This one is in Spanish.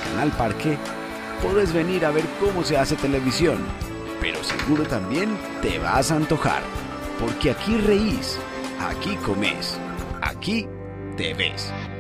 Canal Parque, podés venir a ver cómo se hace televisión, pero seguro también te vas a antojar, porque aquí reís, aquí comes, aquí te ves.